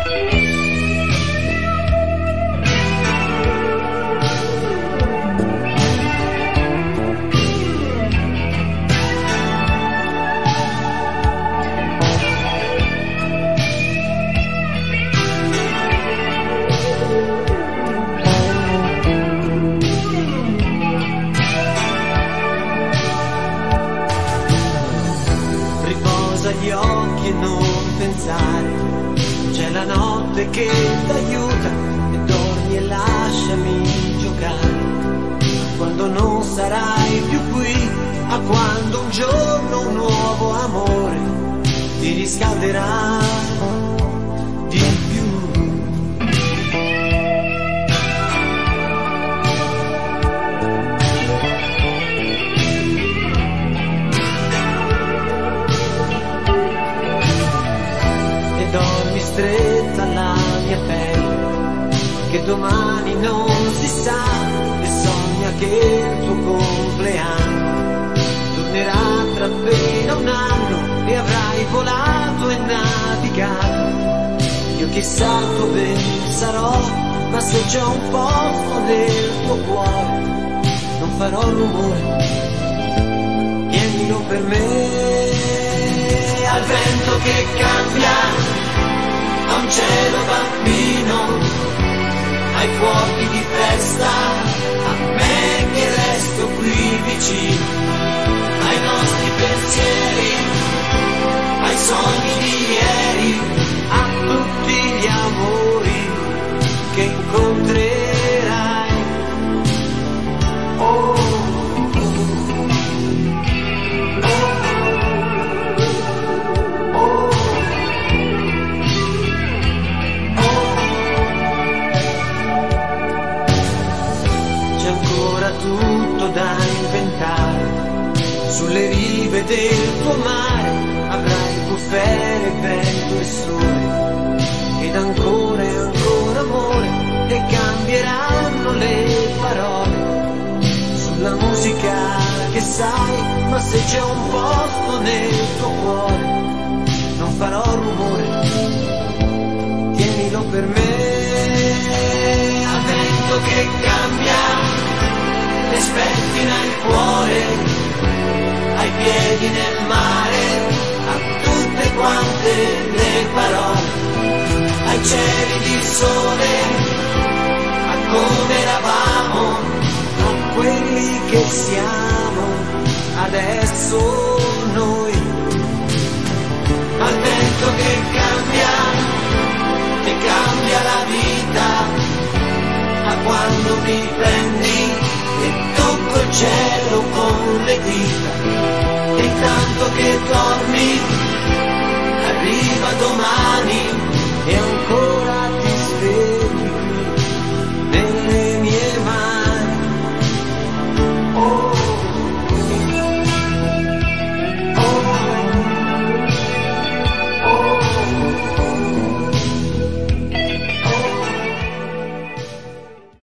Gli occhi e non pensare, c'è la notte che t'aiuta e dormi e lasciami giocare. Quando non sarai più qui, a quando un giorno un nuovo amore ti riscalderà di più. Dormi stretta alla mia pelle, che domani non si sa, e sogna che il tuo compleanno tornerà tra appena un anno e avrai volato e navigato. Io chissà dove sarò, ma se c'è un posto nel tuo cuore non farò rumore, tienilo per me. Al vento che cambia, a un cielo bambino, ai fuochi di festa, a me che resto qui vicino, ai nostri pensieri, ai sogni di ieri, a tutti gli amori che incontrerai. Oh. Tutto da inventare, sulle rive del tuo mare avrai bufere, vento e sole, ed ancora e ancora amore, e cambieranno le parole sulla musica che sai, ma se c'è un posto nel tuo cuore non farò rumore, tienilo per me. Al vento che cambia le spettina il cuore, ai piedi nel mare, a tutte quante le parole, ai cieli di sole, a come eravamo, a quelli che siamo adesso noi. Al vento che cambia la vita, a quando mi prendi e tocco il cielo con le dita, e intanto che dormi arriva domani e ancora